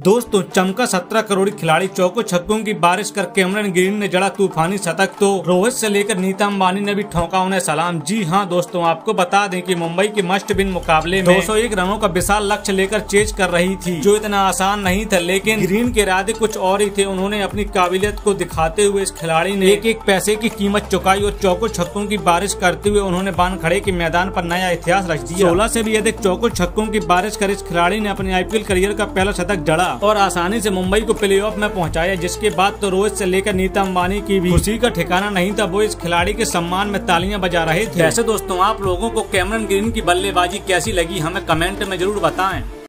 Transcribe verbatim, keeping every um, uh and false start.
दोस्तों चमका सत्रह करोड़ खिलाड़ी, चौको छक्कों की बारिश कर कैमरन ग्रीन ने जड़ा तूफानी शतक, तो रोहित से लेकर नीता अंबानी ने भी ठोका उन्हें सलाम। जी हां दोस्तों, आपको बता दें कि मुंबई के मस्ट विन मुकाबले में दो सौ एक रनों का विशाल लक्ष्य लेकर चेज कर रही थी, जो इतना आसान नहीं था, लेकिन ग्रीन के इरादे कुछ और ही थे। उन्होंने अपनी काबिलियत को दिखाते हुए इस खिलाड़ी ने एक एक पैसे की कीमत चुकाई और चौको छक्कों की बारिश करते हुए उन्होंने बान खड़े के मैदान पर नया इतिहास रच दिया। सोलह से भी अधिक चौको छक्कों की बारिश कर इस खिलाड़ी ने अपने आईपीएल करियर का पहला शतक जड़ा और आसानी से मुंबई को प्लेऑफ में पहुंचाया, जिसके बाद तो रोहित से लेकर नीता अंबानी की भी खुशी का ठिकाना नहीं था। वो इस खिलाड़ी के सम्मान में तालियां बजा रहे थे। वैसे दोस्तों, आप लोगों को कैमरन ग्रीन की बल्लेबाजी कैसी लगी, हमें कमेंट में जरूर बताएं।